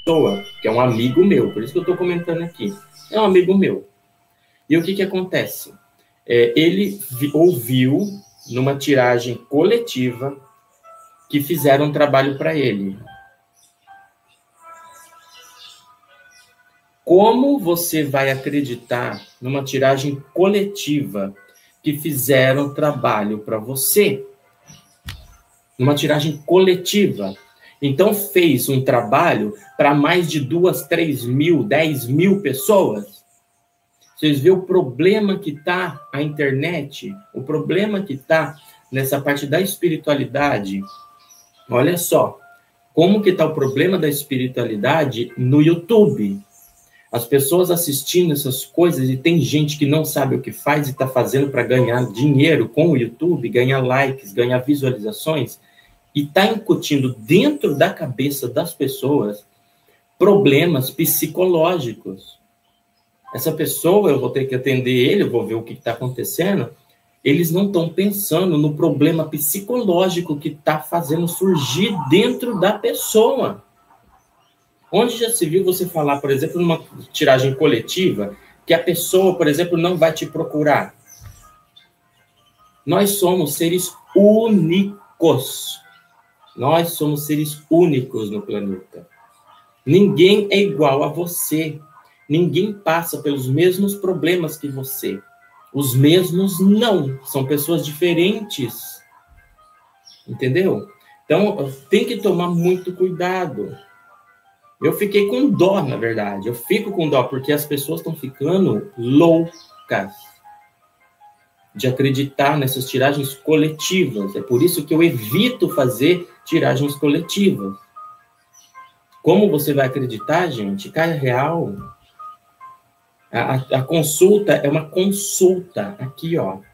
pessoa, que é um amigo meu, por isso que eu estou comentando aqui, é um amigo meu. E o que acontece? Ele ouviu, numa tiragem coletiva, que fizeram um trabalho para ele. Como você vai acreditar numa tiragem coletiva que fizeram trabalho para você? Numa tiragem coletiva. Então, fez um trabalho para mais de 2, 3 mil, 10 mil pessoas. Vocês vêem o problema que está a internet? O problema que está nessa parte da espiritualidade? Olha só, como que está o problema da espiritualidade no YouTube? As pessoas assistindo essas coisas e tem gente que não sabe o que faz e está fazendo para ganhar dinheiro com o YouTube, ganhar likes, ganhar visualizações, e está incutindo dentro da cabeça das pessoas problemas psicológicos. Essa pessoa, eu vou ter que atender ele, eu vou ver o que está acontecendo, eles não estão pensando no problema psicológico que está fazendo surgir dentro da pessoa. Onde já se viu você falar, por exemplo, numa tiragem coletiva, que a pessoa, por exemplo, não vai te procurar? Nós somos seres únicos. Nós somos seres únicos no planeta. Ninguém é igual a você. Ninguém passa pelos mesmos problemas que você. Os mesmos não. São pessoas diferentes. Entendeu? Então, tem que tomar muito cuidado. Eu fiquei com dó, na verdade. Eu fico com dó, porque as pessoas estão ficando loucas de acreditar nessas tiragens coletivas. É por isso que eu evito fazer tiragens coletivas. Como você vai acreditar, gente? Cara, é real. A consulta é uma consulta. Aqui, ó.